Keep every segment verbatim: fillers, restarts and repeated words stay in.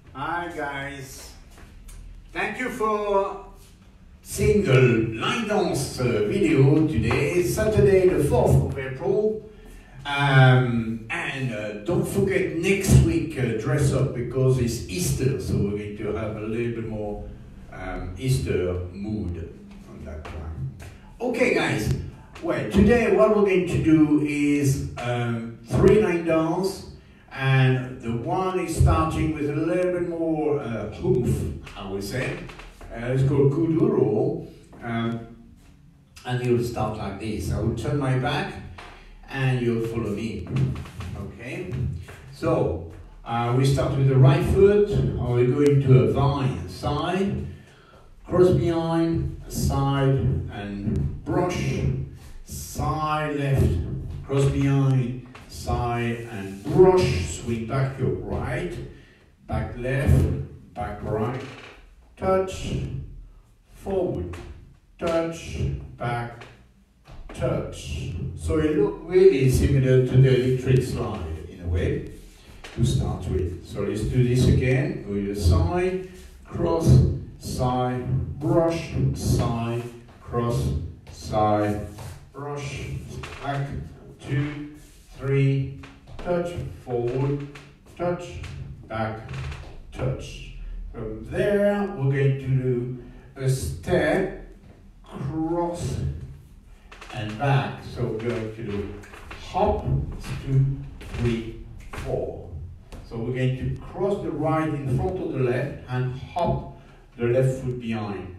Hi guys, thank you for seeing the line dance uh, video today, Saturday the fourth of April. Um, and uh, don't forget next week uh, dress up because it's Easter, so we're going to have a little bit more um, Easter mood on that time. Okay guys, well today what we're going to do is um, three line dance. And the one is starting with a little bit more uh, oomph, I would say. Uh, it's called Kuduro. Um, and you'll start like this. I will turn my back and you'll follow me. Okay? So, uh, we start with the right foot. Or we go into a vine side, cross behind, side, and brush. Side, left, cross behind, side and brush, swing back your right, back left, back right, touch, forward, touch, back, touch. So it looks really similar to the electric slide in a way to start with. So let's do this again, go to the side, cross, side, brush, side, cross, side, brush, back, two, three, touch, forward, touch, back, touch. From there, we're going to do a step, cross, and back. So we're going to do hop, two, three, four. So we're going to cross the right in front of the left and hop the left foot behind.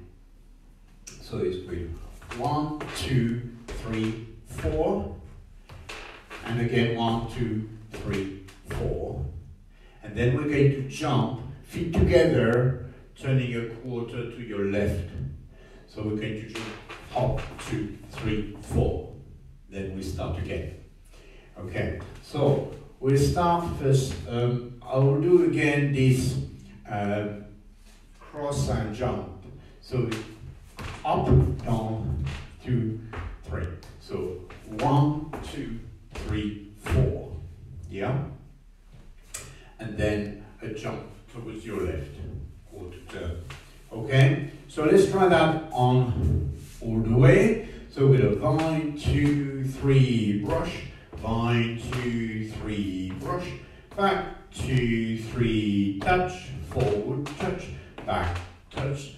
So it's good. One, two, three, four. And again, one, two, three, four. And then we're going to jump, feet together, turning a quarter to your left. So we're going to jump, hop, two, three, four. Then we start again. Okay, so we'll start first. Um, I will do again this uh, cross and jump. So up, down, two, three. So one, two, three, four, yeah? And then a jump towards your left, quarter turn, okay? So let's try that on all the way. So with a vine, two, three, brush, vine, two, three, brush, back, two, three, touch, forward, touch, back, touch,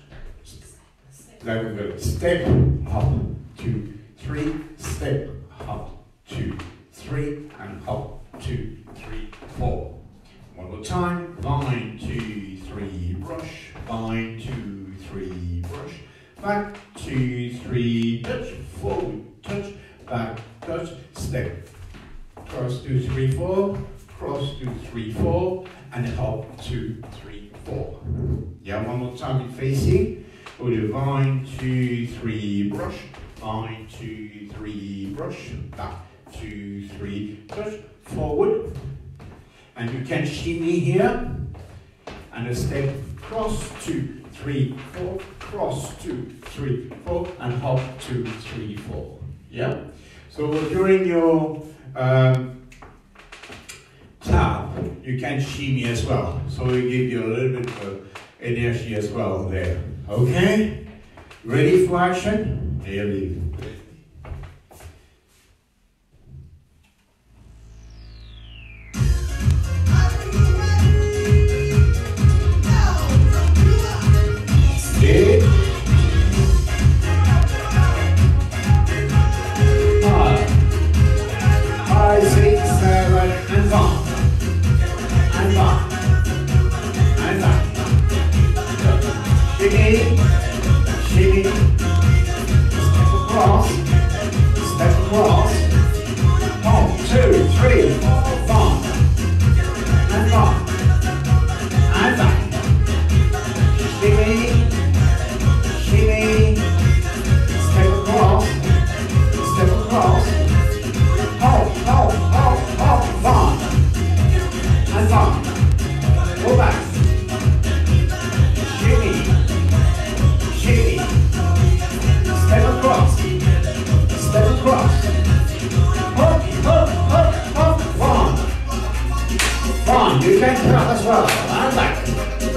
then we're going to step, hop, two, three, step, hop, two, three, and hop, two, three, four. One more time, vine, two, three, brush, vine, two, three, brush, back, two, three, touch, forward, touch, back, touch, step, cross, two, three, four, cross, two, three, four, and hop, two, three, four. Yeah, one more time in facing, we'll do vine, two, three, brush, vine, two, three, brush, back, two, three, touch, forward, and you can shimmy here, and a step, cross, two, three, four, cross, two, three, four, and hop, two, three, four, yeah? So during your um, tap, you can shimmy as well, so we give you a little bit of energy as well there, okay? Ready for action? Here we go. You can cut as well, and back.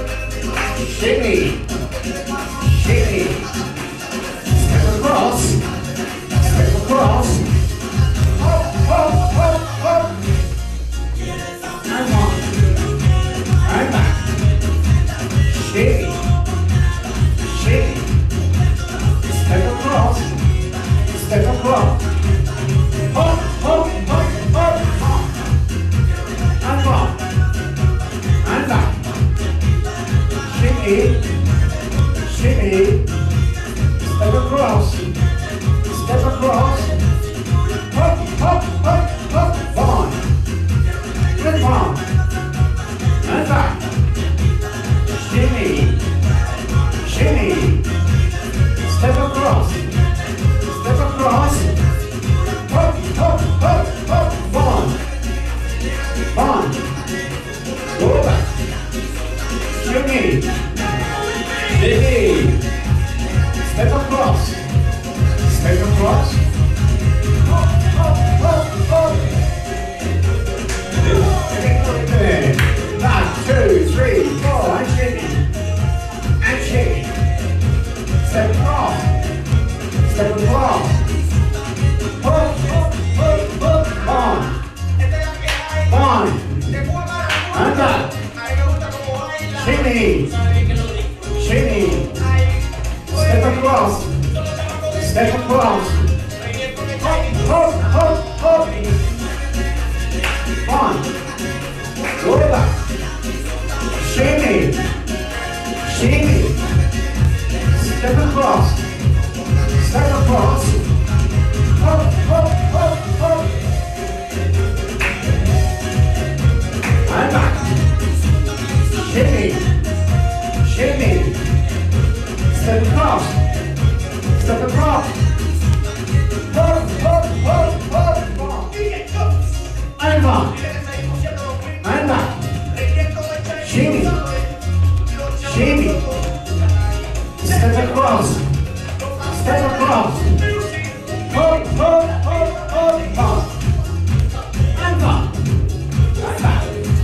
shimmy, shimmy, step across, step across, hop, hop, hop, hop, and one, and back, shimmy, shimmy, step across, step across, hop, hop, hop, hop, hop, and one, and back. Shimmy, shimmy, step across, step across, hop, hop, hop, hop, one, good one, and back, shimmy, shimmy, step across, step across, hop, hop, hop, hop, one, one, go back, shimmy, shimmy, step across, step across, hop, hop, hop, hop. Okay. One, two, three, four, and shimmy, and shimmy, step across, step across, hop, hop, hop, hop, one, one, and back, shimmy, shimmy, step across, step across, hop, hop, hop, hop, one, go back, shimmy, shimmy, step across, step across, hop, hop, hop, hop, and back, shimmy, shimmy, step across, step across, hop, hop, hop, hop, one, and one, and back, shimmy, shimmy, step across, step across, hop, hop, hop, hop, one, and one, and back,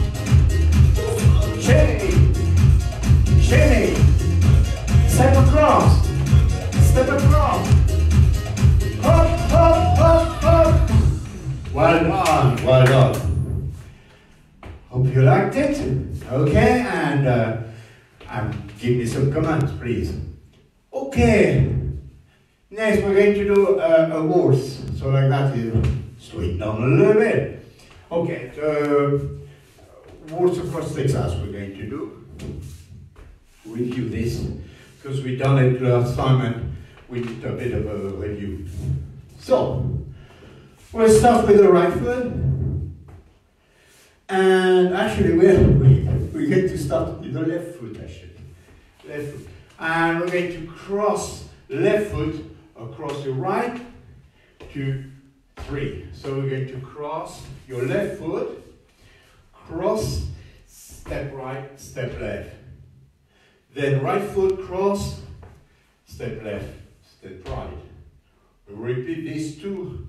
shimmy, shimmy, step across, step across, hop, hop, hop, hop. Well done, well done. Hope you liked it. Okay, and uh, um, give me some comments, please. Okay, next we're going to do uh, a waltz. So like that, you slow it down a little bit. Okay, the waltz across Texas we're going to do. Review this, because we done it last time and we did a bit of a review. So, we'll start with the right foot. And actually, we're, we're going to start with the left foot, actually. Left foot. And we're going to cross left foot across the right, two, three. So we're going to cross your left foot, cross, step right, step left. Then right foot cross, step left, step right. We repeat these two.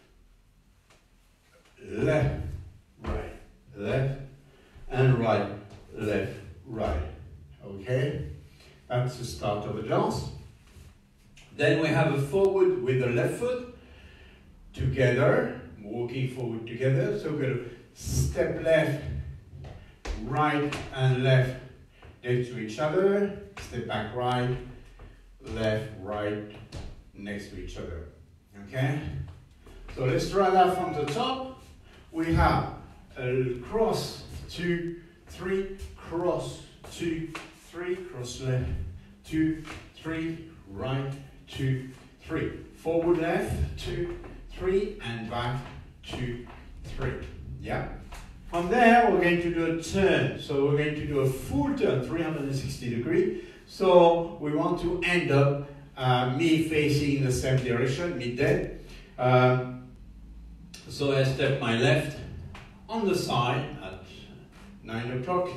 Left, right, left, and right, left, right. Okay? That's the start of the dance. Then we have a forward with the left foot together, walking forward together. So we're going to step left, right, and left next to each other, step back right, left, right, next to each other, okay? So let's try that from the top. We have a cross, two, three, cross, two, three, cross left, two, three, right, two, three. Forward left, two, three, and back, two, three, yeah? From there, we're going to do a turn. So we're going to do a full turn, three hundred sixty degree. So we want to end up uh, me facing in the same direction, mid-dead. Um, so I step my left on the side at nine o'clock.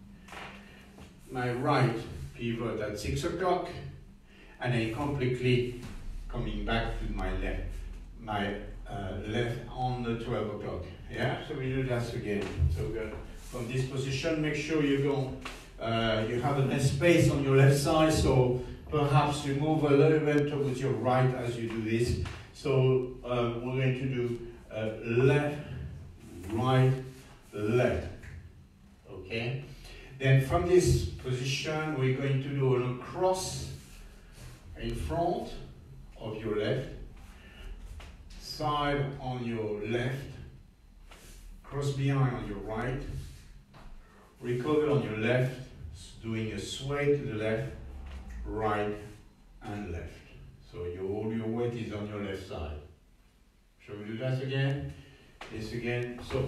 My right pivot at six o'clock. And then completely coming back to my left. My uh, left on the twelve o'clock. Yeah, so we do that again. So we're gonna, from this position, make sure you go uh, you have a nice space on your left side, so perhaps you move a little bit towards your right as you do this. So uh, we're going to do uh, left, right, left. Okay? Then from this position, we're going to do a cross in front of your left, side on your left, cross behind on your right, recover on your left, doing a sway to the left, right and left. So your, all your weight is on your left side. Shall we do that again? This again. So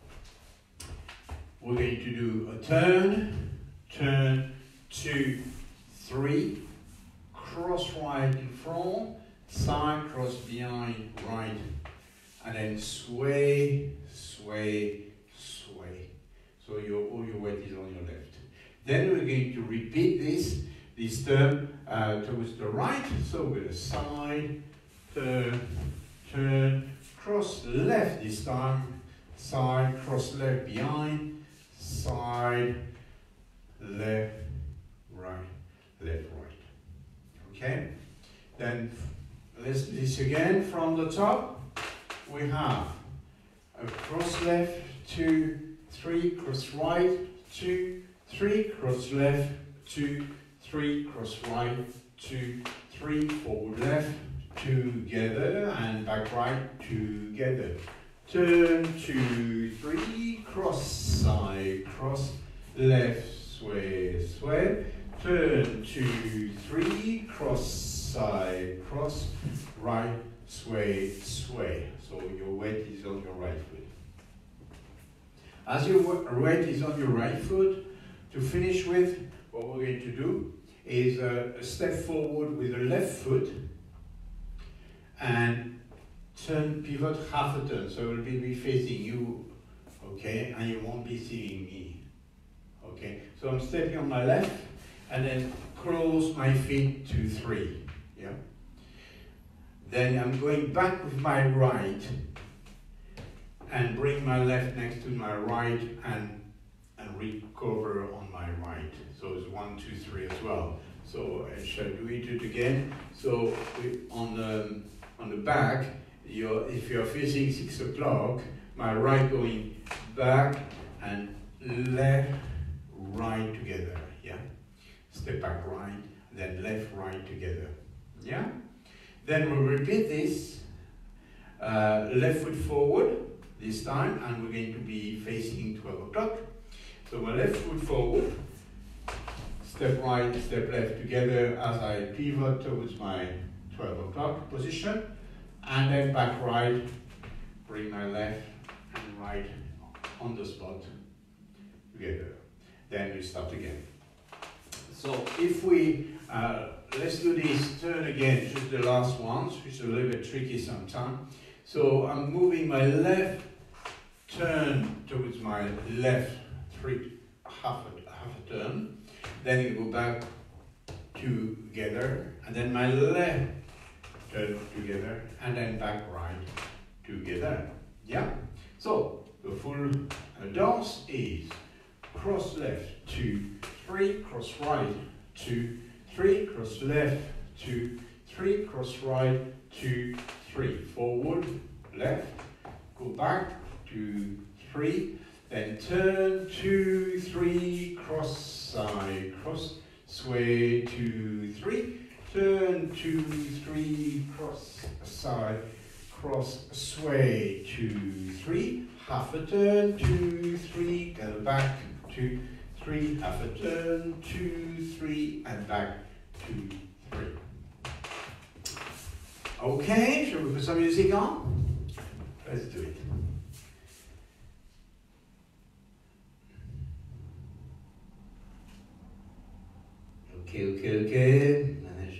we're going to do a turn, turn, two, three, cross right in front, side, cross behind, right, and then sway, sway, sway. So your, all your weight is on your left. Then we're going to repeat this, this turn uh, towards the right. So with a side, turn, turn, cross left this time, side, cross left behind, side, left, right, left, right. Okay? Then let's do this again from the top. We have a cross left, two, three, cross right, two, three, cross left, two, three, cross right, two, three, forward left, together, and back right, together. Turn, two, three, cross side, cross left, sway, sway. Turn, two, three, cross side, cross, right, sway, sway. So your weight is on your right foot. As your weight is on your right foot, to finish with, what we're going to do is a, a step forward with the left foot and turn, pivot half a turn. So it will be facing you, okay, and you won't be seeing me. Okay, so I'm stepping on my left and then close my feet to three. Yeah. Then I'm going back with my right and bring my left next to my right and and recover on my right. So it's one, two, three as well. So I shall do it again. So we, on the on the back, you're, if you're facing six o'clock, my right going back and left, right together. Yeah. Step back right, then left, right together. Yeah. Then we'll repeat this. Uh, left foot forward this time, and we're going to be facing twelve o'clock. So my left foot forward, step right, step left together as I pivot towards my twelve o'clock position, and then back right, bring my left and right on the spot together. Then we start again. So if we, uh, let's do this turn again, just the last ones, which is a little bit tricky sometimes. So I'm moving my left turn towards my left, three, half a, half a turn. Then you go back together, and then my left turn together, and then back right together. Yeah? So the full uh, dance is cross left, two, three, cross right, two, three, cross left, two, three, cross right, two, three, forward, left, go back, two, three, then turn, two, three, cross side, cross, sway, two, three, turn, two, three, cross side, cross, sway, two, three, half a turn, two, three, go back, two, three, half a turn, two, three, and back, two, three. Okay, shall we put some music on? Let's do it. Okay, okay, okay.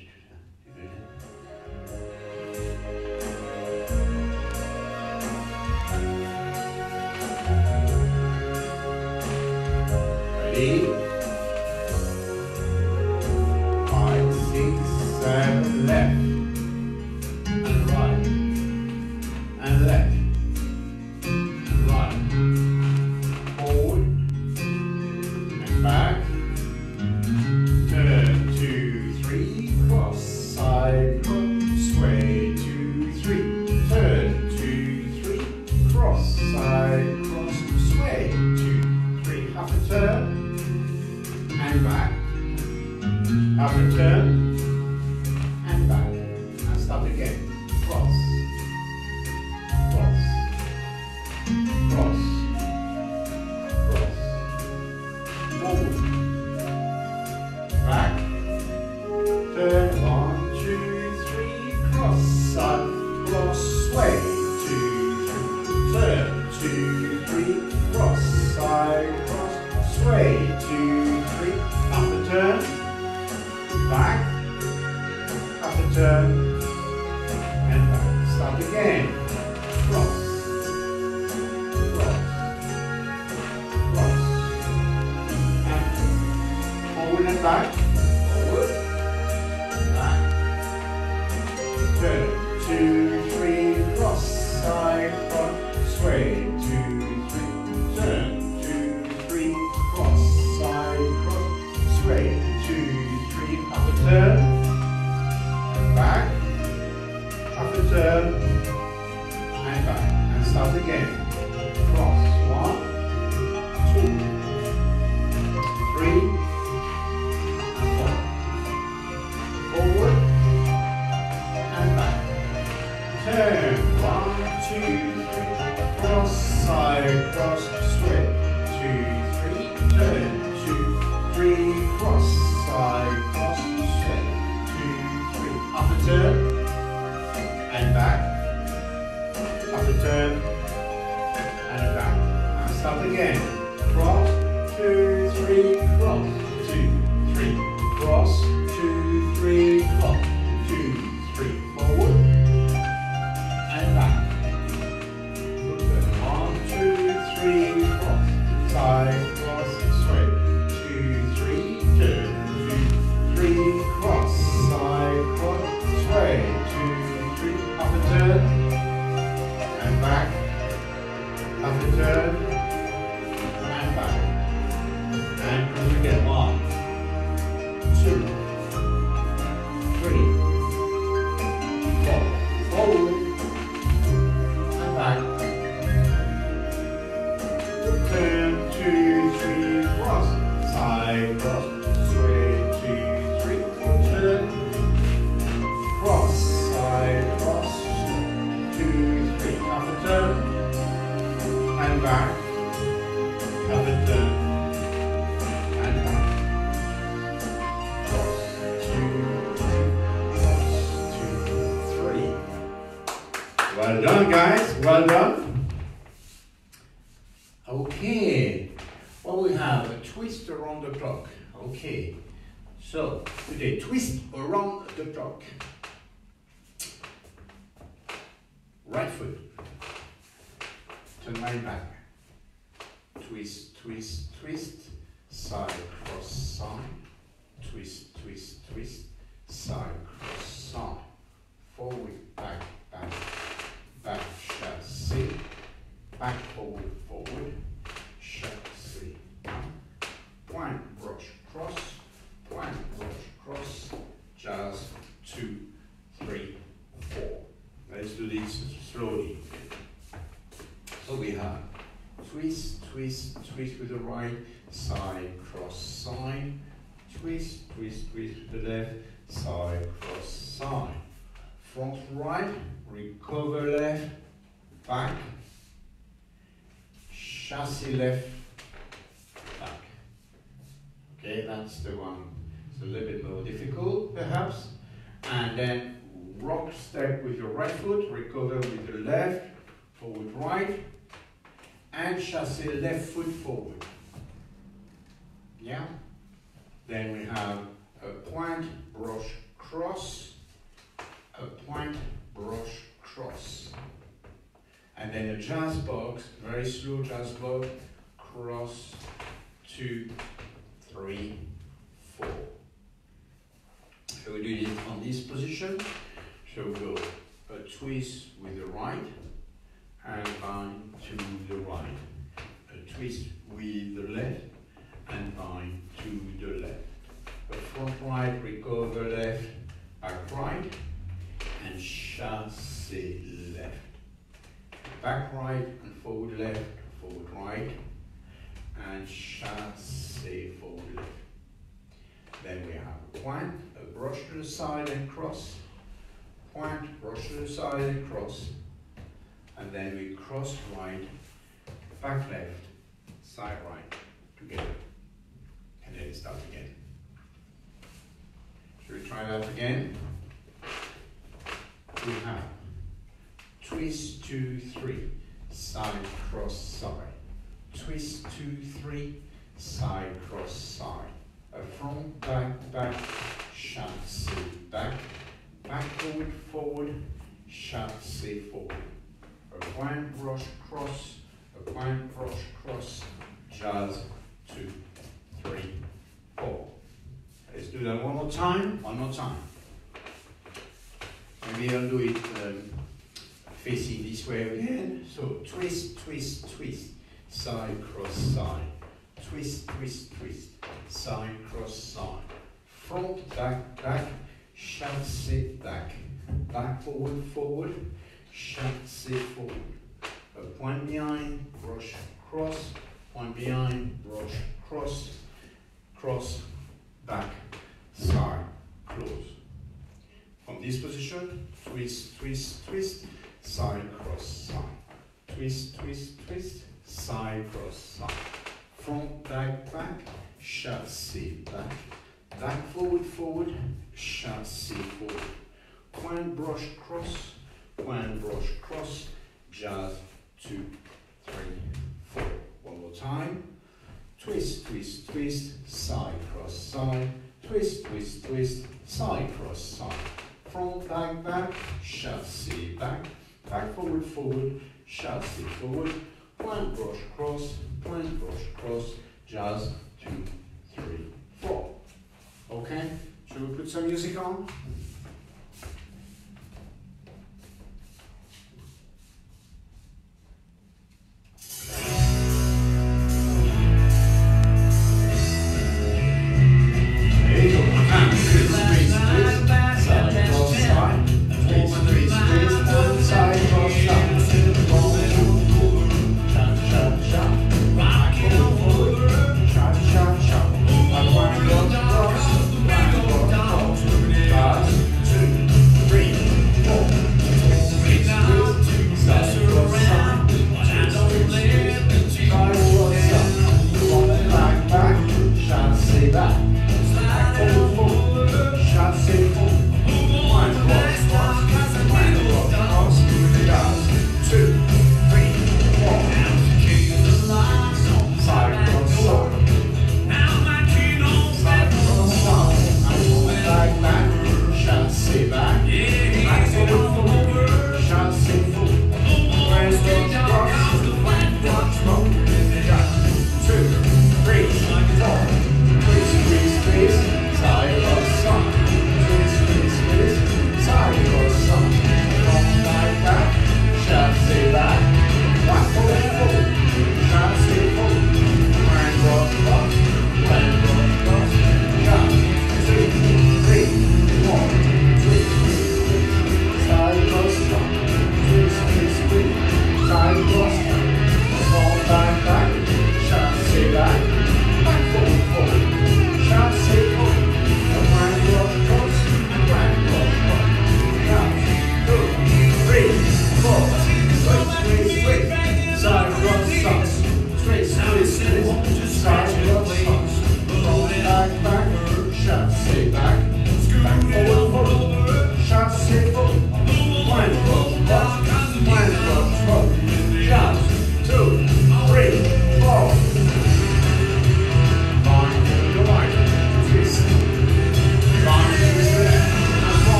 Ready? Five, six, seven, left. And right. And left. And right. Forward. And back. turn, and back, half a turn, and back, and start again, cross, cross, cross, cross, forward, back, turn, one, two, three, cross, side, cross, sway, two, three, turn, two, three, cross, side, cross, sway, two, three, up the turn, back, up the turn, and back, start again, cross, cross, cross, and forward and back, forward, back, turn, two, three, cross, side, cross, sway, two, three, turn, two, three, cross, side, cross, sway, two, three, up a turn, and back, up a turn, and back, and start again, cross, one, two, three, four, forward, and back, turn, one, two, three, cross, side, cross, sway, two, three, turn, two, three, cross, side, cross, sway, two, three, up a turn, and back, up a turn, and back, and start again, cross, two, three, cross, two, three, cross, two, three, cross, two, three, forward, and back. One, two, three, cross, side, cross, sway, two, three, turn, two, three, cross, side, cross, sway, two, three, up a turn, and back, up a turn, and back, and cruise again, one, two, three, four, forward, and back, turn, two, three, cross, side, cross, sway, two, three, turn, cross, side, cross, two, three, up a turn, and back, up a turn, and back, cross, two, three, cross, two, three. Well done, guys, well done. Okay, well we have a twist around the clock. Okay, so today twist around the clock. Right foot, turn my back, twist, twist, twist, side, cross, side, twist, twist, twist, side, cross, side, forward, back, back, back, chassé, back, forward, forward, chassé, point, brush, cross, point, brush, cross, jazz, two, three, four. Let's do this slowly. So we have twist, twist, twist with the right, side, cross, side, twist, twist, twist with the left, side, cross, side, front right, recover left, back, chassis left, back. Okay, that's the one. It's a little bit more difficult, perhaps. And then rock step with your right foot, recover with the left, forward right, and chassis left foot forward. Yeah? Then we have a point, brush, cross, a point, brush, cross. And then a jazz box, very slow jazz box, cross, two, three, four. So we do it on this position. So we go a twist with the right, and bind to the right. A twist with the left, and bind to the left. A front right, recover left, back right, and chassé left. Back right and forward left, forward right, and chassé forward. Then we have a pointe, a brush to the side and cross. Pointe, brush to the side and cross. And then we cross right, back left, side right, together. And then start again. Should we try that again? We have twist, two, three, side, cross, side. Twist, two, three, side, cross, side. A front, back, back, chassé, back, back, forward, forward, chassé, forward. A pointe, brush, cross, a pointe, brush, cross, jazz, two, three, four. Let's do that one more time, one more time. Maybe I'll do it um, facing this way again. So twist, twist, twist, side, cross, side. Twist, twist, twist, side, cross, side. Front, back, back, chassé, back. Back, forward, forward, chassé, forward. A point behind, brush, cross. Point behind, brush, cross. Cross, back, side, close. From this position, twist, twist, twist, side, cross, side. Twist, twist, twist, side, cross, side. Front, back, back, chassé, back. Back, forward, forward, chassé, forward. Point, brush, cross. Point, brush, cross. Jazz, two, three, four. One more time. Twist, twist, twist, side, cross, side. Twist, twist, twist, side, cross, side. Front, back, back, chassé, back. Back, forward, forward, chassé, forward. Point, brush, cross. Point, brush, cross. Jazz, two, three, four. Okay? Should we put some music on? Two, three, four, twist, twist,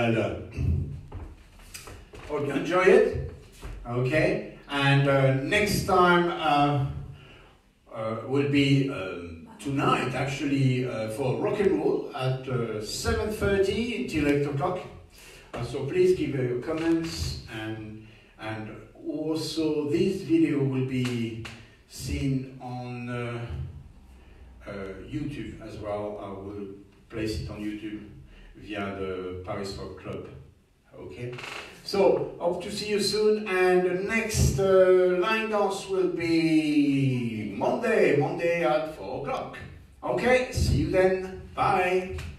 well done. Hope you enjoy it. Okay, and uh, next time uh, uh, will be um, tonight, actually, uh, for rock and roll at uh, seven thirty until eight o'clock. Uh, so please give uh, your comments, and and also this video will be seen on uh, uh, YouTube as well. I will place it on YouTube via the Paris Rock Club. Okay, so hope to see you soon, and the next uh, line dance will be Monday, Monday at four o'clock. Okay, see you then. Bye.